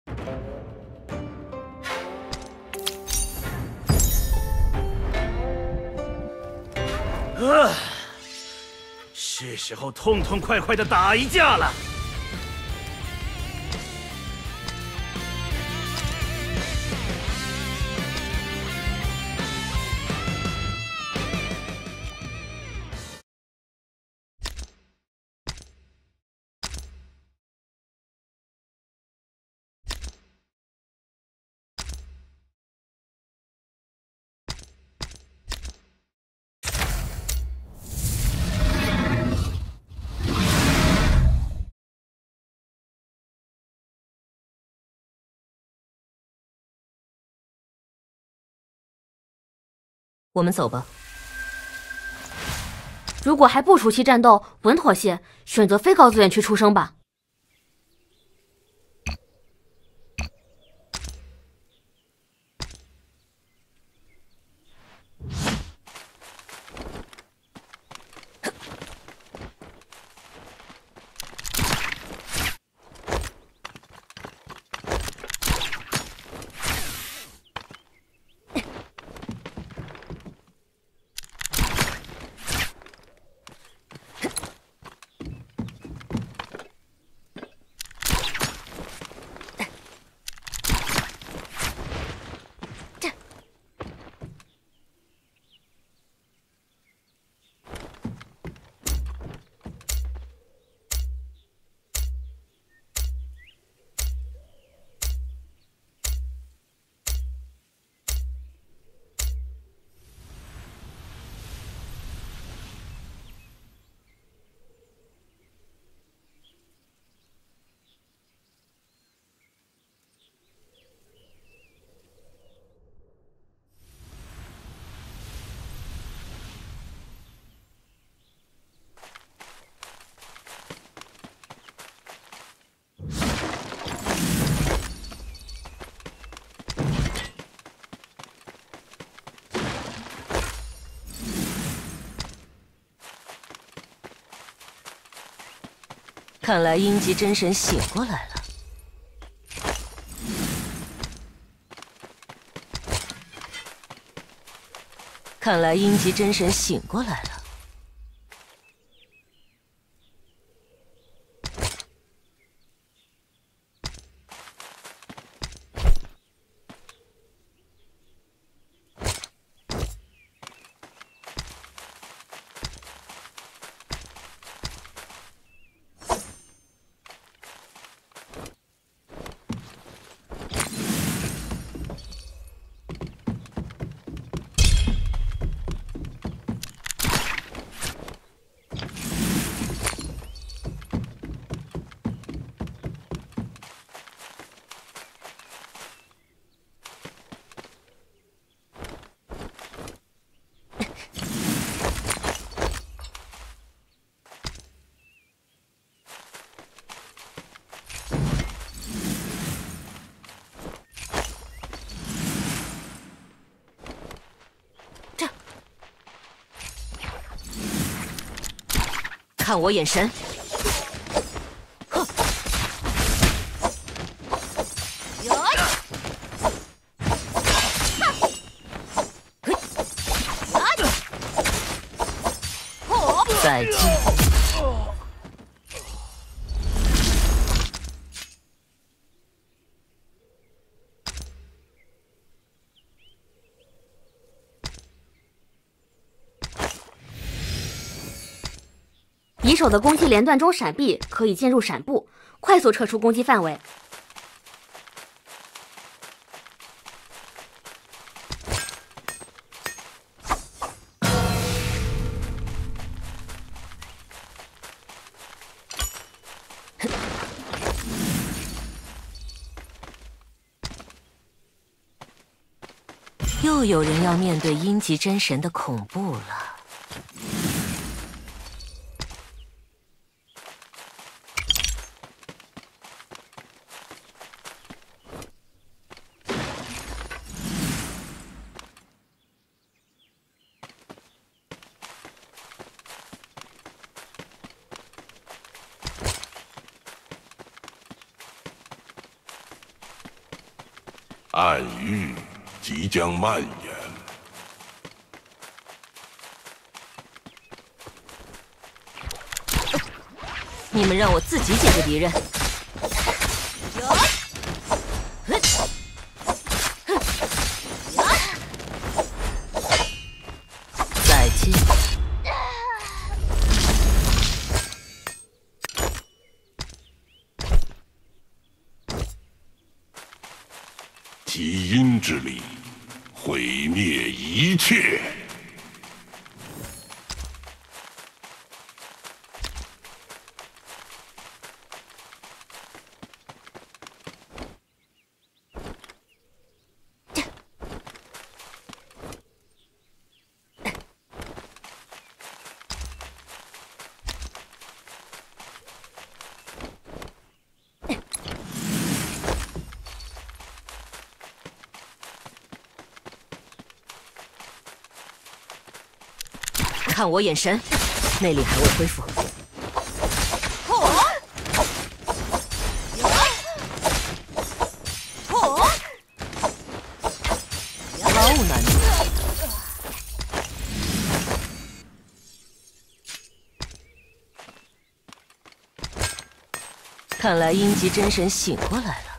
是时候痛痛快快的打一架了。 我们走吧。如果还不熟悉战斗，稳妥些，选择非高资源区出生吧。看来阴极真神醒过来了。看来阴极真神醒过来了。看我眼神！再见。 敌手的攻击连段中闪避，可以进入闪步，快速撤出攻击范围。 又有人要面对阴极真神的恐怖了。 暗域即将蔓延。 你们让我自己解决敌人。再见。 基因之力，毁灭一切。 看我眼神，内力还未恢复。高难度。看来阴极真神醒过来了。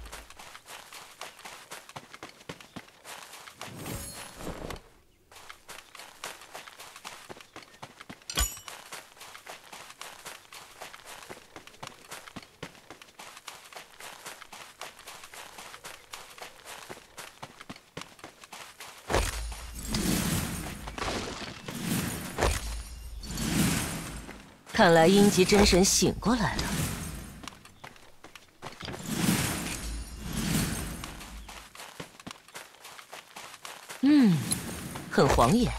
看来阴极真神醒过来了。很晃眼。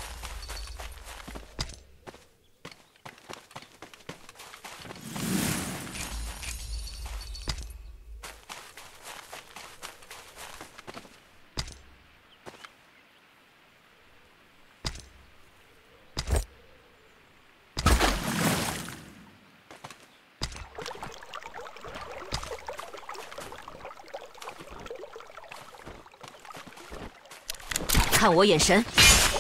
看我眼神。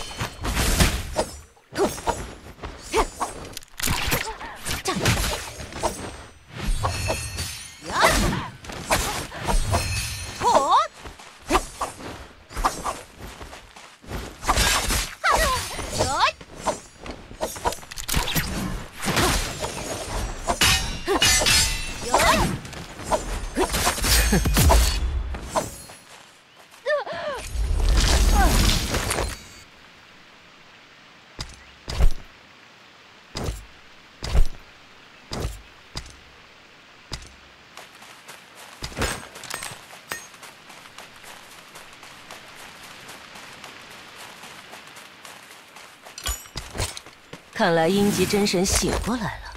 看来阴极真神醒过来了。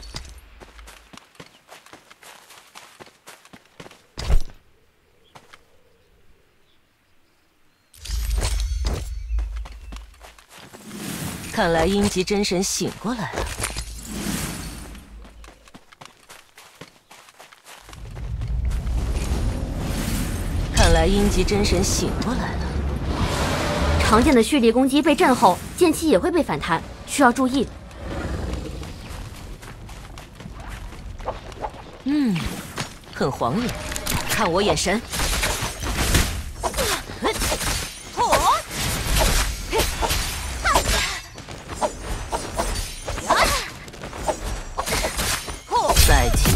看来阴极真神醒过来了。看来阴极真神醒过来了。 常见的蓄力攻击被震后，剑气也会被反弹，需要注意。 很晃眼，看我眼神。再见。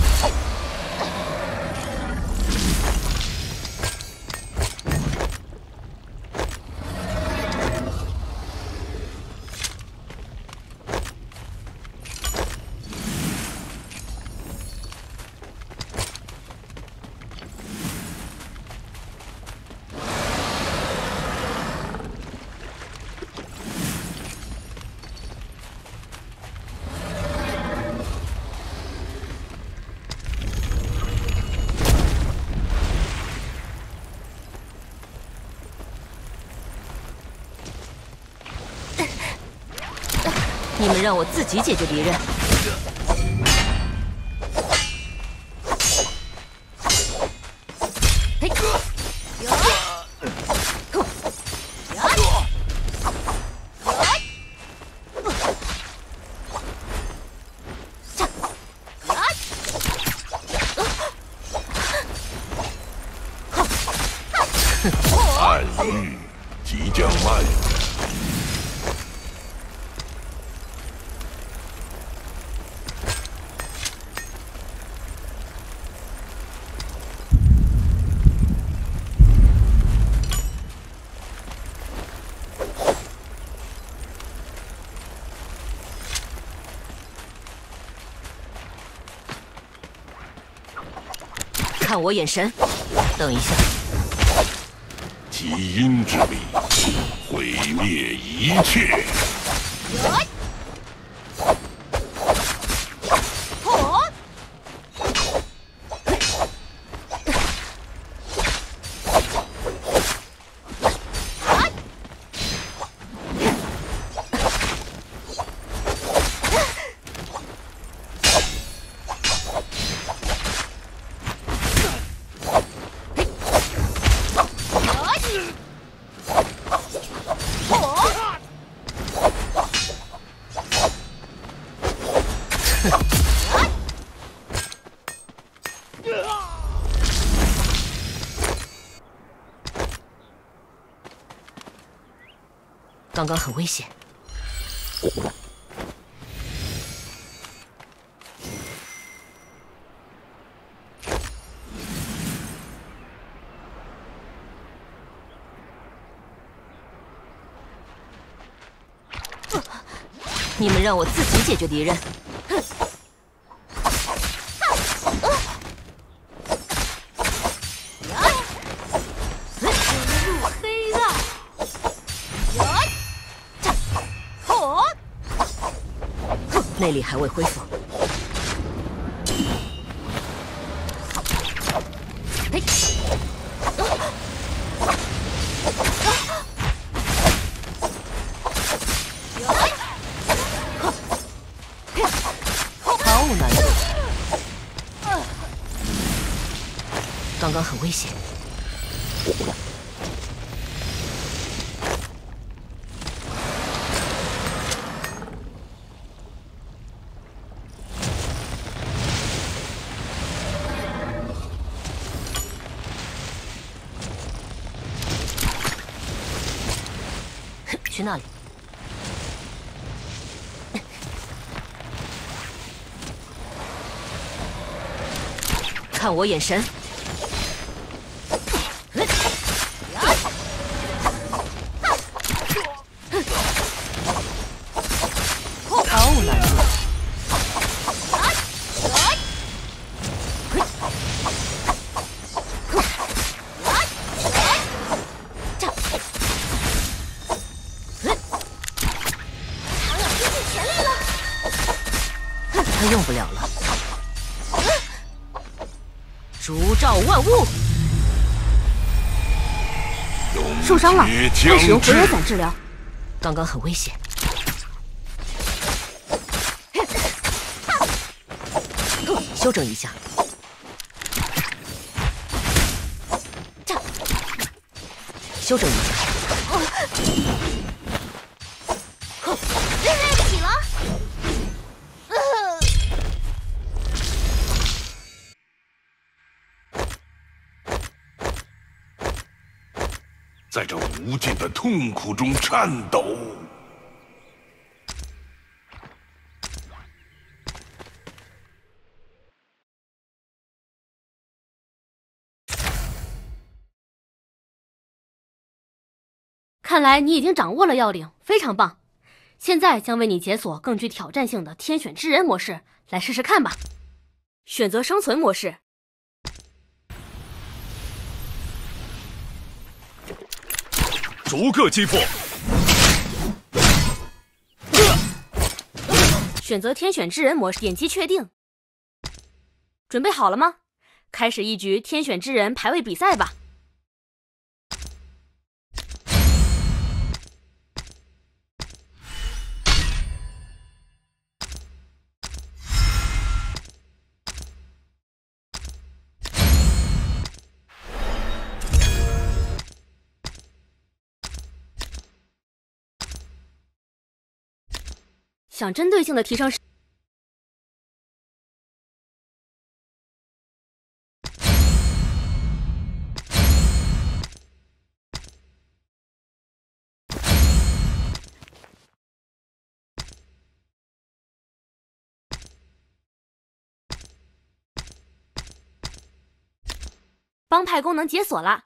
你们让我自己解决敌人。嘿， 暗域即将蔓延。 看我眼神，等一下。 极阴之力，毁灭一切。 刚刚很危险。你们让我自己解决敌人。内力还未恢复。毫无难度。刚刚很危险。去那里。看我眼神。毫无难度。他用不了了。烛照万物。 受伤了，快使用回元伞治疗。 刚刚很危险。修整一下。修整一下。 对不起了。 在这无尽的痛苦中颤抖。 看来你已经掌握了要领，非常棒。现在将为你解锁更具挑战性的天选之人模式，来试试看吧。选择生存模式。 逐个击破。 选择天选之人模式，点击确定。准备好了吗？开始一局天选之人排位比赛吧。想针对性的提升帮派功能解锁了。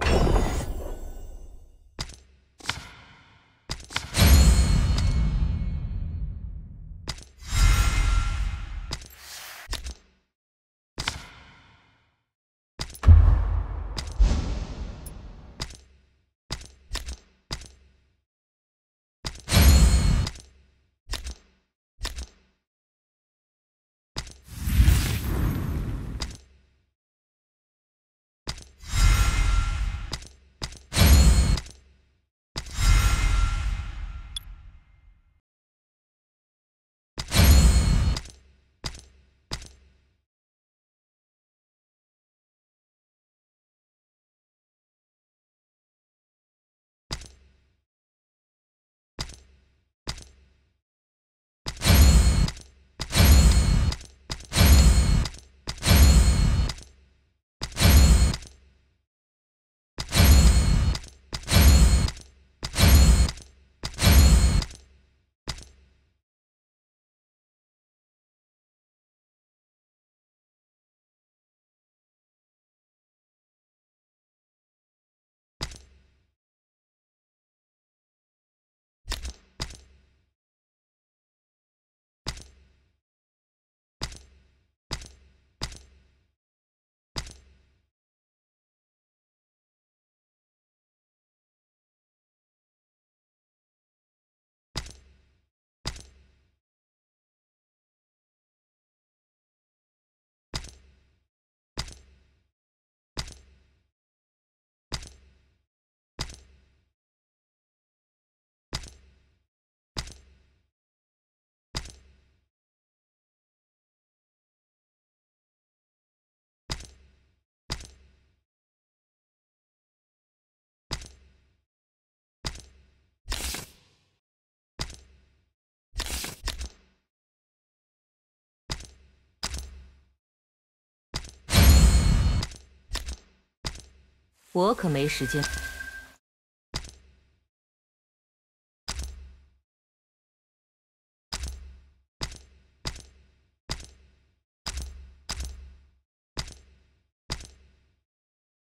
我可没时间。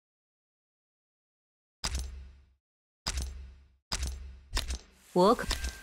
我可。